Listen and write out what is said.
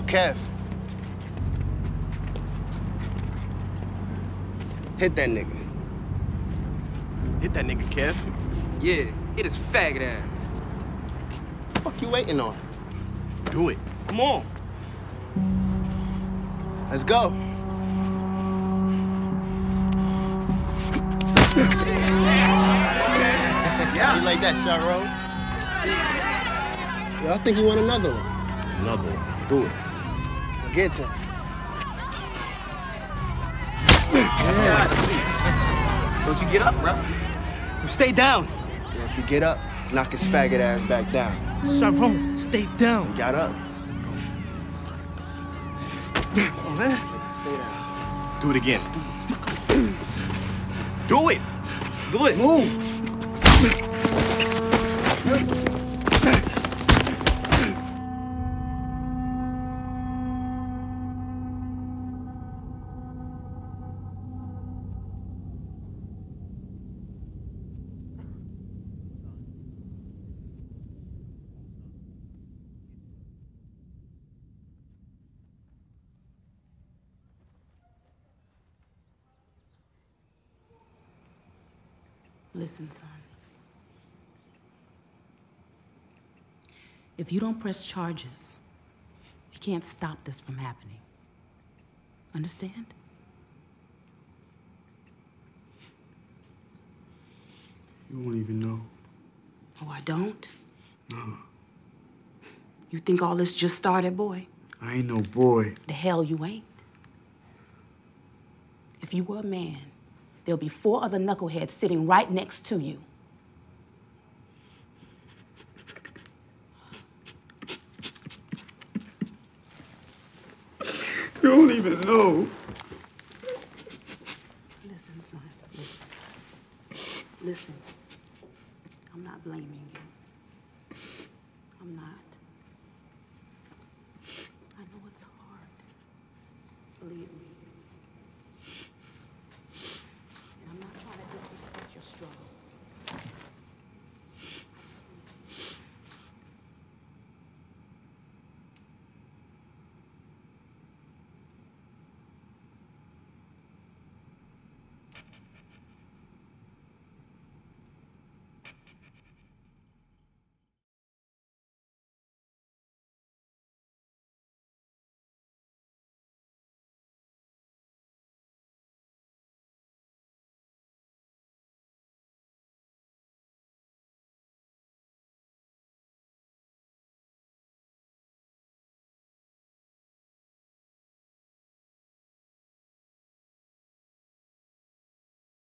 Kev. Hit that nigga. Hit that nigga, Kev. Yeah, hit his faggot ass. What the fuck you waiting on? Do it. Come on. Let's go. Yeah. You like that, Chiron? Yo, I think you want another one. Another one. Do it. I'll get to him. Don't you get up, bro. Stay down. Yeah, if you get up, knock his faggot ass back down. Chiron, stay down. He got up. Oh, man. Stay down. Do it again. Do it. Do it. Move. Listen, son. If you don't press charges, we can't stop this from happening. Understand? You won't even know. Oh, I don't? No. You think all this just started, boy? I ain't no boy. The hell you ain't. If you were a man, there'll be 4 other knuckleheads sitting right next to you. You don't even know. Listen, son, listen. Listen, I'm not blaming you. I'm not. I know it's hard. Believe me.